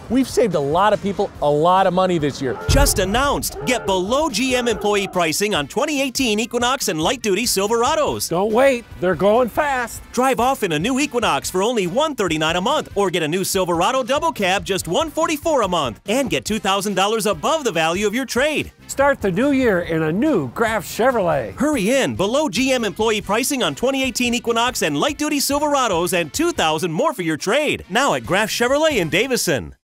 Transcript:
We've saved a lot of people a lot of money this year. Just announced. Get below GM employee pricing on 2018 Equinox and light-duty Silverados. Don't wait, they're going fast. Drive off in a new Equinox for only $139 a month, or get a new Silverado double cab just $144 a month, and get $2,000 above the value of your trade. Start the new year in a new Graf Chevrolet. Hurry in, below GM employee pricing on 2018 Equinox and light-duty Silverados, and $2,000 more for your trade. Now at Graf Chevrolet in Davison.